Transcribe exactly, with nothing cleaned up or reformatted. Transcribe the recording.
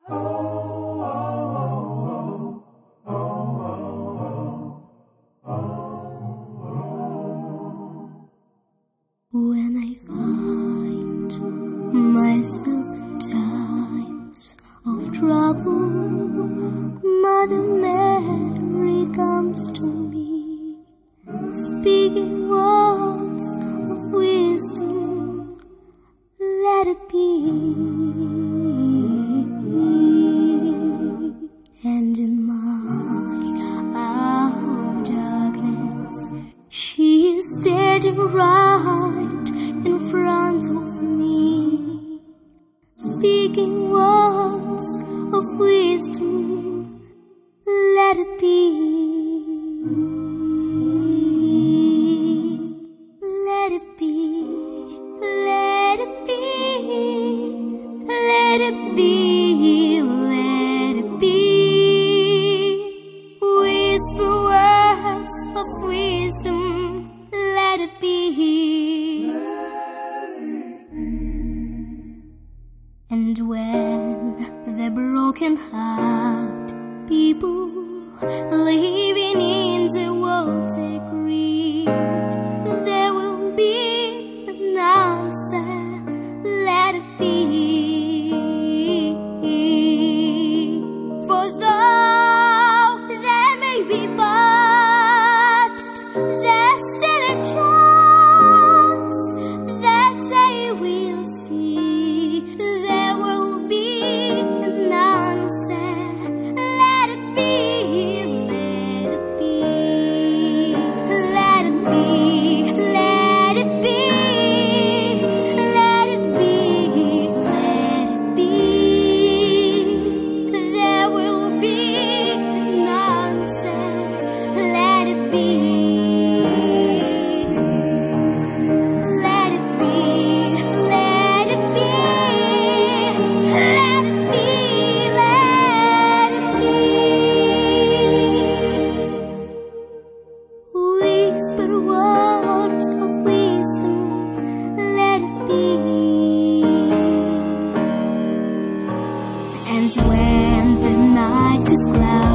When I find myself in times of trouble, Mother Mary comes to me, speaking words of wisdom. Let it be. And in my hour of darkness, she is standing right in front of me, speaking words of wisdom. Let it be. Let it be. Let it be. Let it be. Let it be. Whisper words of wisdom. Let it be. And when the broken heart people living in the world agree, there will be an answer. Let it be. For though there may be but there's still a chance that they will see. There will be an answer. Let it be. Let it be. Let it be. Let it be. Let it be. Let it be. There will be an answer. Let it be. Let it be. Let it be. Let it be. Let it be. Whisper words of wisdom. Let it be. And when the night is cloudy,